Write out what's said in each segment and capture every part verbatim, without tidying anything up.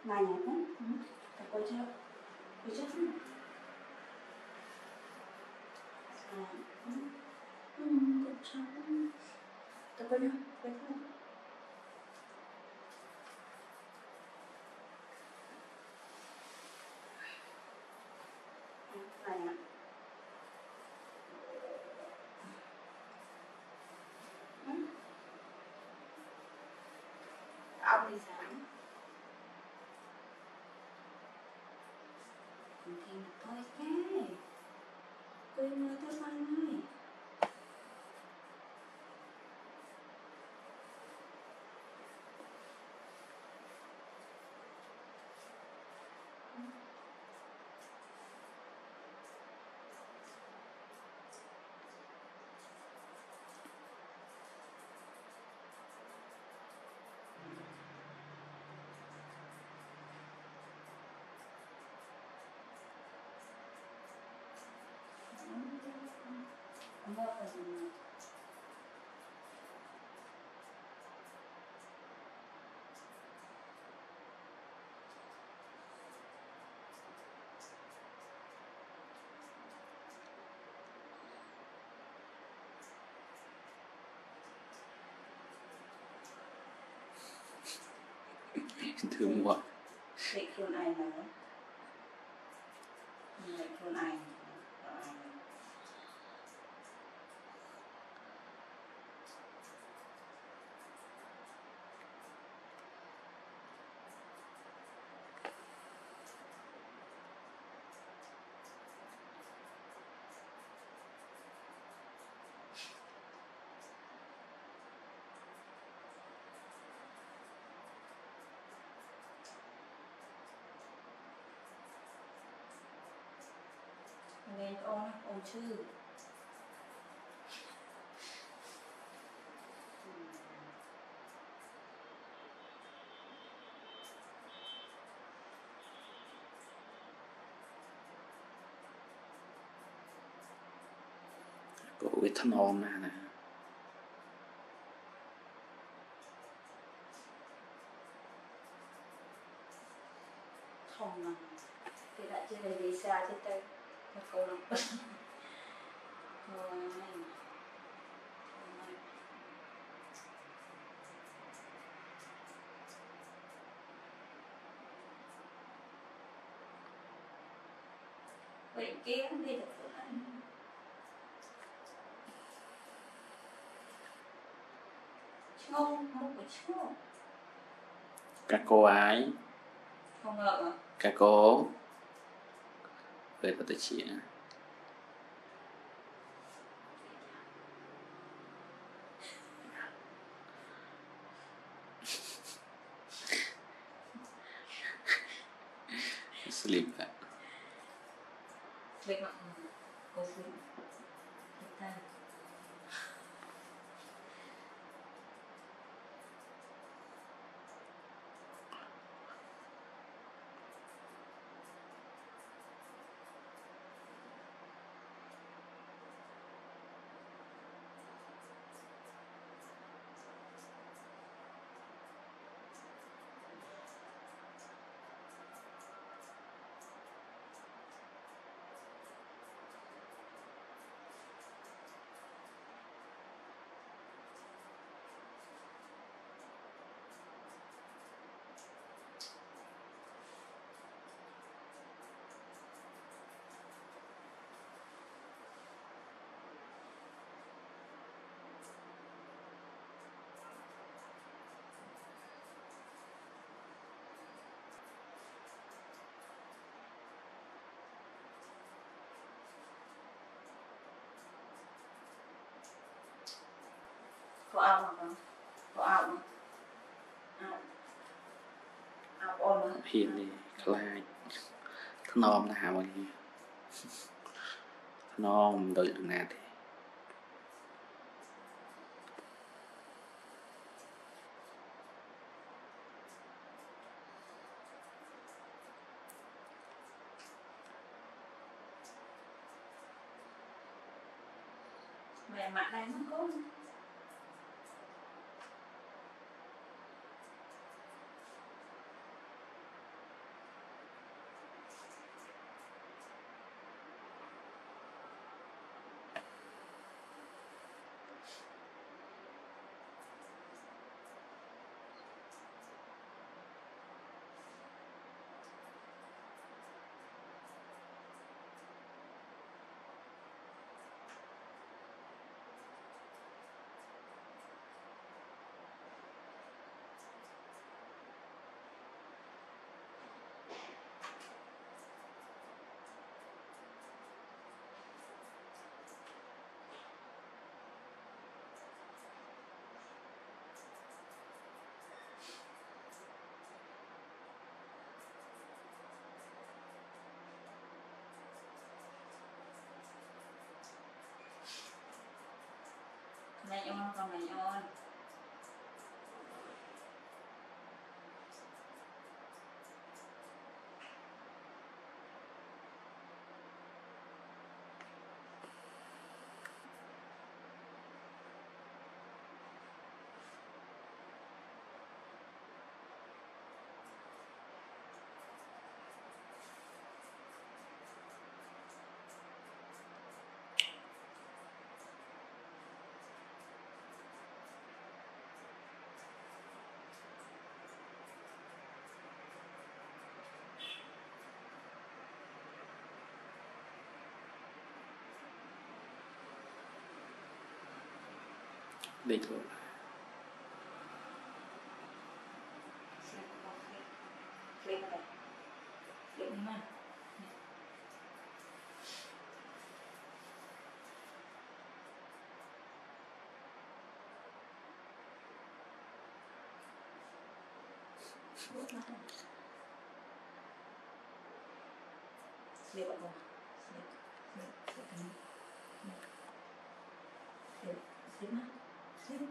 Này nhá, tập coi chưa? Coi chưa? Ừ, cũng sao? Tập coi chưa? Coi chưa? Này nhá. Ông đi sáng. Thì thôi cái. Coi nhớ tôi coi ngay. Ông bác là gì nào? Thương quá. Định khuôn ai nữa? Định khuôn ai? Nên ôn, ôn chữ. Cổ cái thân ôm nè nè. Không mà. Tidak jadi bisa kita berkolom. Rồi. Vậy kia đi được rồi anh. Ngô, ngô của chú. Các cô ái. Không ngờ à? Các cô. Về tao tới chị. Sleep lại. Vậy mà cô phụ ta có ao mà không? Có ao mà? Ao. Ao ôn mà. Hiền đi. Khai. Thân ôm nè hả mọi người. Thân ôm đợi được nè thì. Mẹ mặt đây nó có. này on còn này on đi luôn lên này lên đi mà slip up slip slip slip slip slip mà slip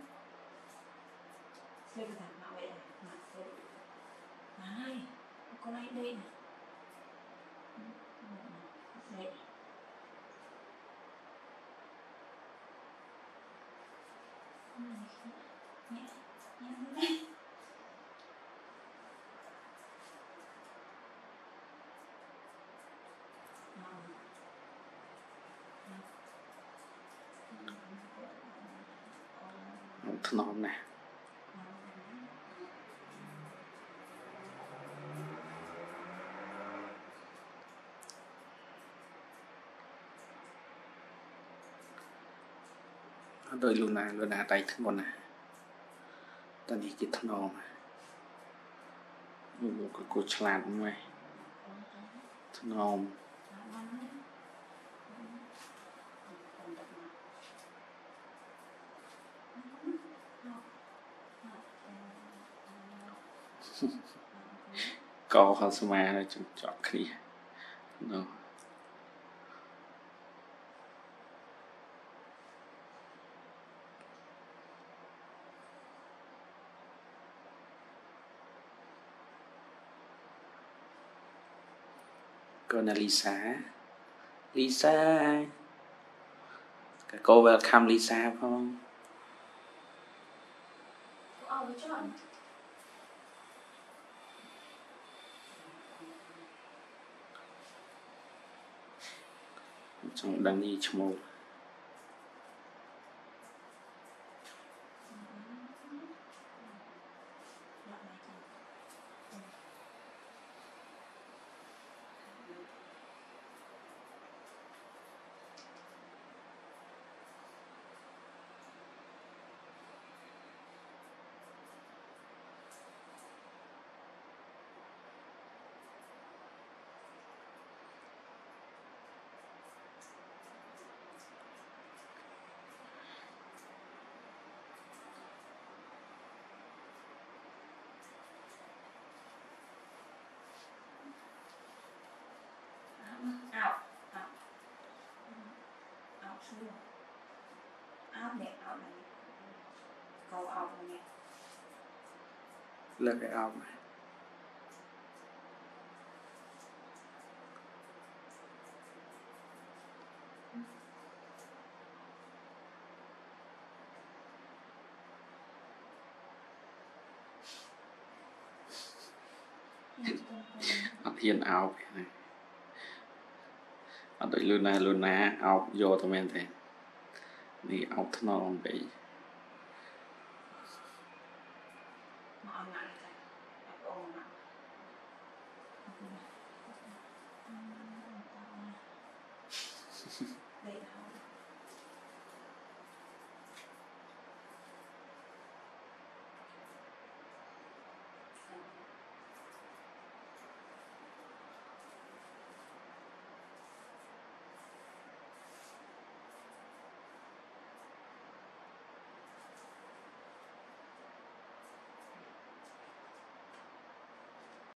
slip cái thằng vậy mà slip này con này đây nè slip nhẹ nhẹ nhẹ thằng nôm nè đôi Luna Luna tay thằng con nèตอนนี้กินถนอมโอ้โหก็กูฉลาดไหมถนอมก็เขาสมัยอะไรจนจอดคลีเนาะcô là Lisa Lisa cả cô welcome Lisa không ờ với chọn trong đăng đi cho một out out out xuống out nè out này câu out này nè lên cái ao này ở thiên ao này ở đây Luna Luna ao vô tụi mình thế đi ao thằng nó bị mà online